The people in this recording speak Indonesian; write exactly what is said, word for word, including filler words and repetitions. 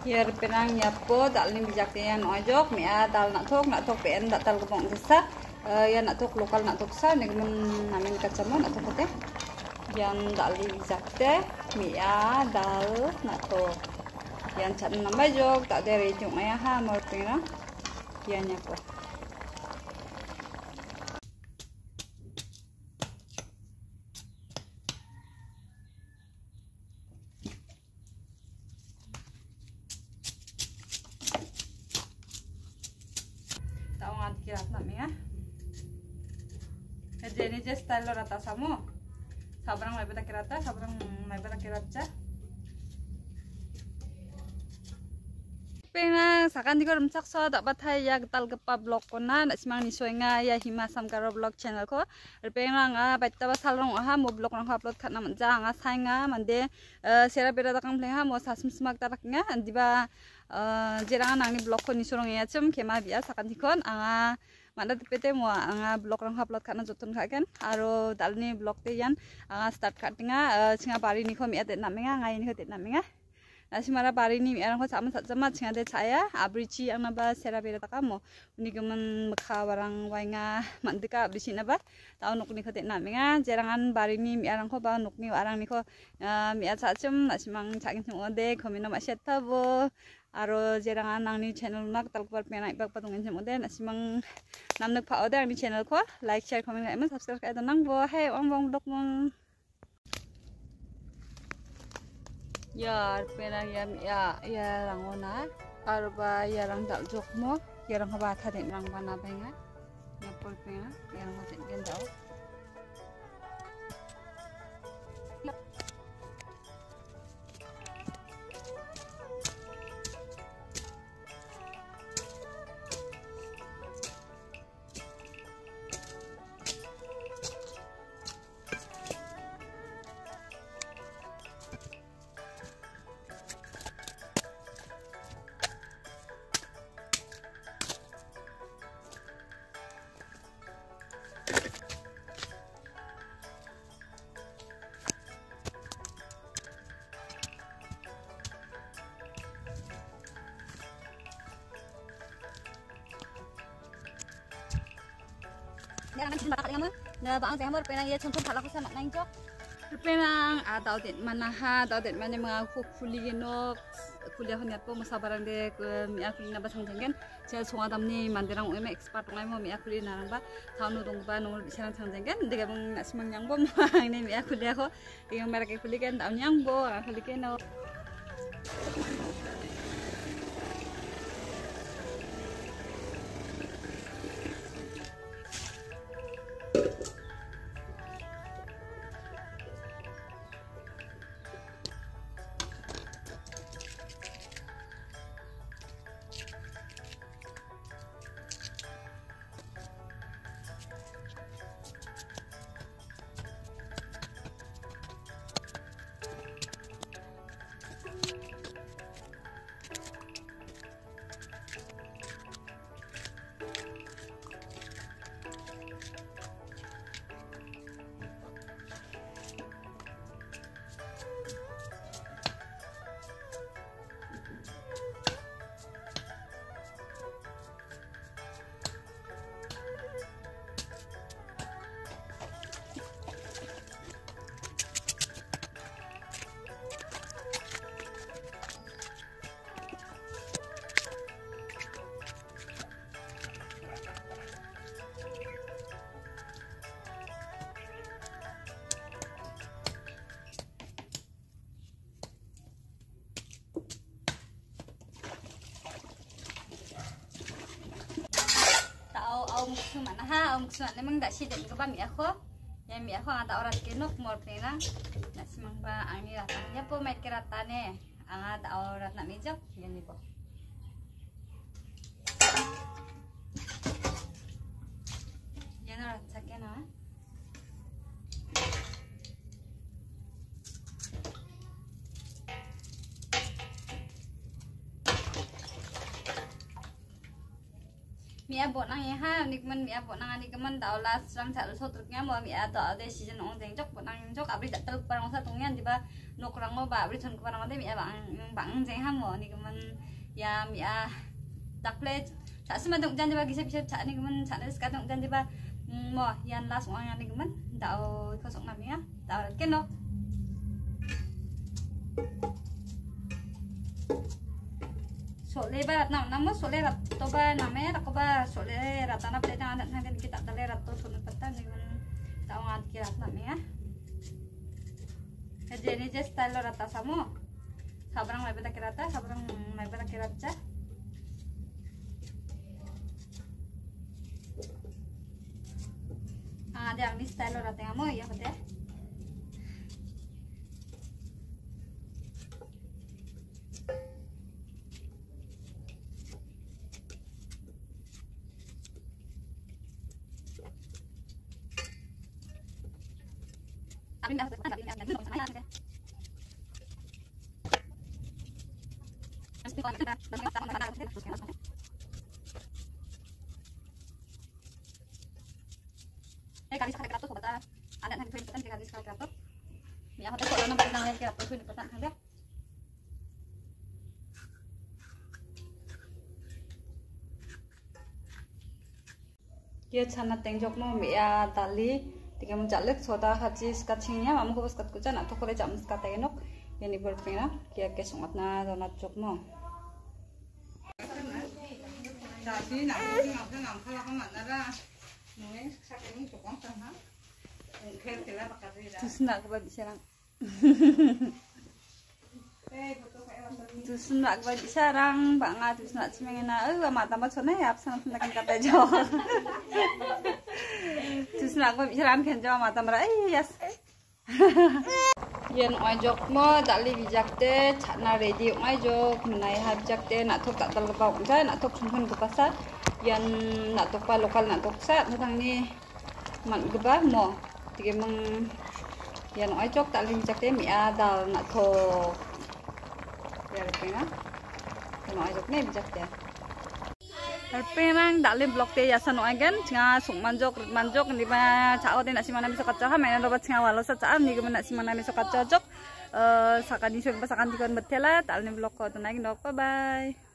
Hier penang nyapo dal ni bijak tian ojok mia dal nak tok nak tok pen dak dal kebong desa ya nak tok lokal nak tok sa nek men namin kacamo nak tok teh yang dal ni bijak teh mia dal nak tok yang chat nambah jok tak dari jok maya ha mau penang yang nyapo kirat na minga jadi je style lo rata samo sabrang mai beta kirata sabrang mai beta kiratcha pena sakan dikor rumchak so dak bathai yak tal gepa blog kona na simang ni soinga ya hima samkaro blog channel ko pena nga baita ba salrong ha mo blog rang upload khatna manja nga sainga mande sera bera dakang plenga mo sasum smak taraknya andiba jerang nangni blog ko ni sorong ya chum kema bia sakan dikon anga mana tepete mo anga blog rang upload khatna jotun khaken aro dalni blog te yan anga start khatinga singa bari ni ko mi ate namenga ngai ni ko te namenga nasimara bari ni mi arang ko sama sama singa de saya abrici ang naba sera bera takamo uni gemen mekha barang wainga mandika abrici naba taw nuk ni ko te namenga jerangan bari ni mi arang ko ba nuk ni arang ni ko mi acha chum nasimang chakin chum ode komino ma setabo aro jerangan nangni channel nak talkbar pena ibak patungin chum ode nasimang namnak pa ode mi channel ko like share comment and subscribe ka nang bo hey ong bong dok mong ya pena ya ya ya rangona arba ya rang dal jok mo ya rang ba tha den rang bana benga ya pol pena ya rang ten gen dau Jangan cuma kata kamu, nah bang saya mau penang ya contoh kalau aku sama nang jok, penang atau tidak mana ha, atau tidak mana mengaku kuliah nok, kuliah hanya apa musabarang deh, miak kuliah nabas hangjengen, saya semua tamni mandirang umum expert ngai mau miak kuliah narang ba, tahun nudung ba nunggu bisa hangjengen, dia bang semang yang bom, ini miak kuliah ko, yang mereka kuliah kan tahun yang bo, kuliah kan no. Ông suman ha ông suman emang dak sih dan kebam ya ko ya mi ako ada orang kinok mor plena na simang ba ani ratanya po met kiratane ang ada orang nak mijak yan ibo yan rat sakena mi abot nang ya ha ni kemen mi abot nang ni kemen tau las rang sak so truknya mo mi atau de season ong jeng jok bot nang jok abri dak tel parang sa tungnya diba nok rang mo ba abri thon ke parang de mi abang bang jeng ha mo ni kemen ya mi a dak plate sak sema dong jan diba gisep gisep sak ni kemen sak nes ka dong jan diba mo yan las ong ni kemen tau kosong nam ya tau kenok solebat nam nam solebat toba name rakoba solerat tanah pede jangan nanti kita telerat tuh sunu petan dengan tawangan kirat name ya jadi je style rata samo sabrang mai beta kirata sabrang mai beta kiratja ah dia ini style rata ngamo ya hote Tapi dah tapi dah dah dulu saya ada. Mesti kalau kita bagi tak mana ada terus kan. Eh kali sekali ratus sobat ada nanti pesan kali sekali ratus. Ya hotel kalau nampak nang lagi ratus ini pesan ada. Dia sana tenjok mau ya tali tiga mencalek soda haji skacingnya mamu kubus skat kucan atau kore jam skat enok yang diberpena kia kesungat na donat cok mo jadi nak ngap ngap kalau kamu nara nunggu sakit cok ang sana mungkin tidak pakai terus nak kebab serang terus nak kebab serang banget terus nak cemengena eh mata mata sana ya absen nak kata jauh terus nak kebab serang kan jauh mata merah eh yes yen ojok mo dali bijak te chana ready ojok menai habjak te nak tok tak terlepas unja nak tok sungkun ke pasar yen nak tok pa lokal nak tok sa tentang ni man geba mo tiga meng yen ojok dali bijak te mi adal nak tok ya repena yen ojok ne bijak te Perang dalim blok te yasan oagen nga sung manjok manjok di ba chao te na simana miso katcha ha mena robat nga walo sa chaan ni gumana simana miso katcha jok sakani sung pasakan dikon betela dalne blok ko tunai ndok bye bye